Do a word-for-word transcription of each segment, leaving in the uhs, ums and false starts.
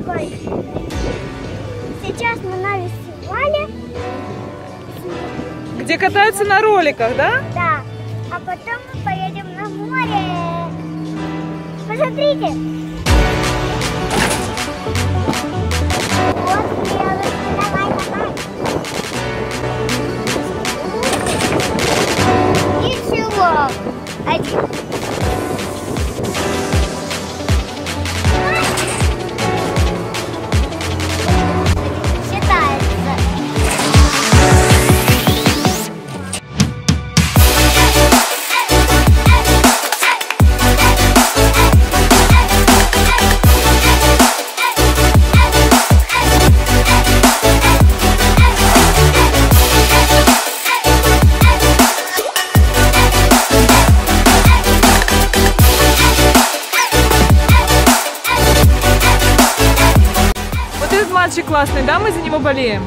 Николь. Сейчас мы на фестивале. Где катаются на роликах, да? Да. А потом мы поедем на море. Посмотрите. Вот белый. Давай, давай. Ничего. Один. Мальчик классный, да? Мы за него болеем.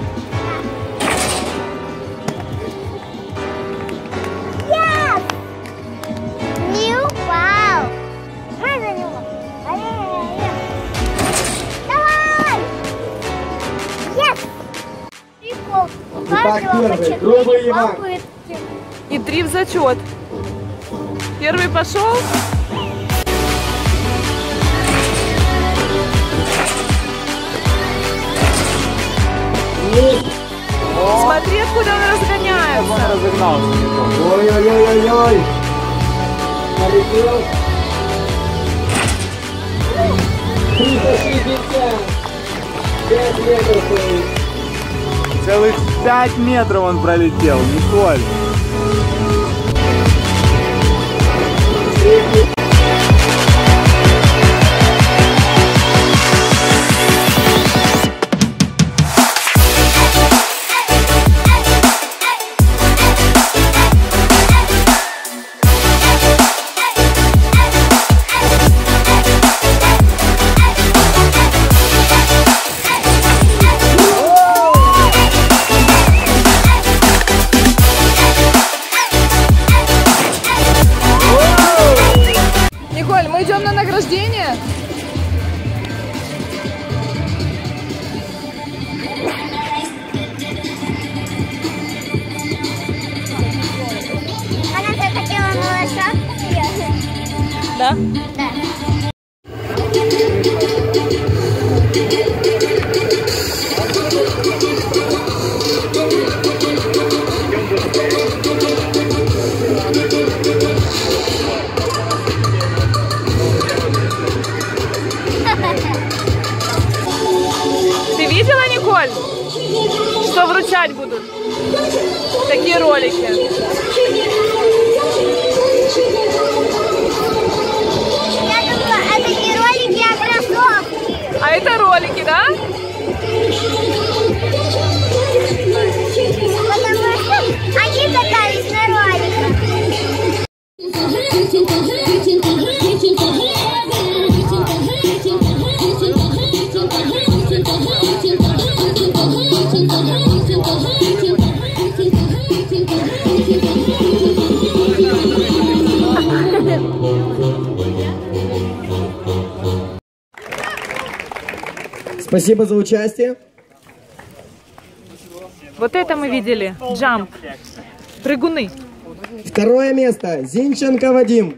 Yes! Не упал. Мы за него болеем. Давай! Yes! Прикол. У каждого по четыре попытки. И три в зачет. Первый пошел. Смотри, откуда он разгоняется. Он разогнался. Ой-ой-ой-ой-ой. Полетел. триста шестьдесят. пять метров стоит. Целых пять метров он пролетел, Николь. Мы идем на награждение. Она захотела на лошадку. Да? Да. Ты видела, Николь, что вручать будут такие ролики? Я думала, это не ролики, а кроссовки. А это ролики, да? Потому что они катались на роликах. Спасибо за участие. Вот это мы видели. Джамп. Прыгуны. Второе место. Зинченко Вадим.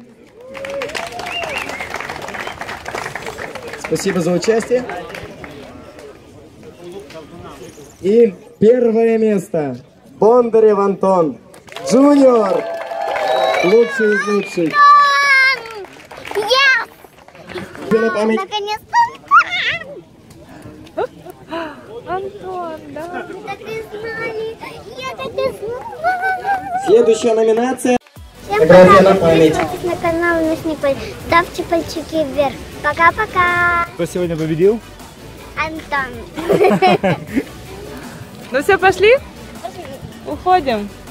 Спасибо за участие. И первое место. Бондарев Антон. Джуниор. Лучший из лучших. Я! На память. Наконец-то! Антон, да. Мы так и знали. Я так и знала. Следующая номинация. Всем Фотография пока. на память. Подписывайтесь на канал Наш Николь. Ставьте пальчики вверх. Пока-пока. Кто сегодня победил? Антон. Ну все, пошли? Уходим.